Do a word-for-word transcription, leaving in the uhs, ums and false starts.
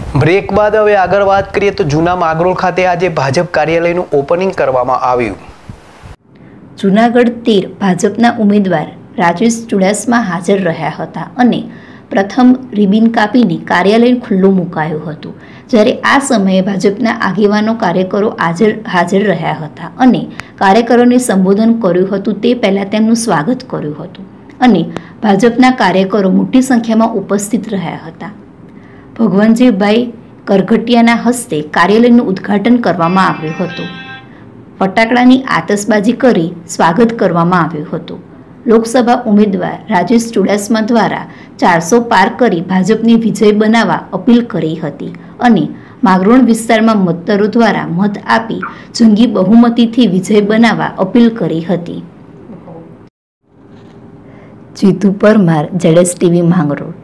Break બાદ હવે આગળ વાત કરીએ તો જૂના માંગરોળ ખાતે આજે ભાજપ કાર્યાલયનું ઓપનિંગ કરવામાં આવ્યું. જૂનાગઢ તેર ભાજપના ઉમેદવાર રાજેશ ચુડાસમા હાજર રહ્યા હતા અને પ્રથમ રિબિન કાપીને કાર્યાલય ખુલ્લું મુકાયું હતું. જ્યારે આ સમયે ભાજપના આગેવાનો કાર્યકરો હાજર હાજર રહ્યા હતા અને કાર્યકરોને સંબોધન કર્યું હતું. તે પહેલાં તેમનું સ્વાગત કર્યું હતું અને ભાજપના કાર્યકરો મોટી સંખ્યામાં ઉપસ્થિત રહ્યા હતા. ભગવાનજીભાઈ કરઘટિયાના હસ્તે કાર્યાલયનું ઉદ્ઘાટન કરવામાં આવ્યું હતું. ફટાકડાની આતશબાજી કરી સ્વાગત કરવામાં આવ્યું હતું. લોકસભા ઉમેદવાર રાજેશ ચુડાસમા દ્વારા ચારસો પાર કરી ભાજપને વિજય બનાવવા અપીલ કરી હતી અને માંગરોળ વિસ્તારમાં મતદારો દ્વારા મત આપી જંગી બહુમતીથી વિજય બનાવવા અપીલ કરી હતી. જીતુ પરમાર, જેડેશ ટીવી માંગરોળ.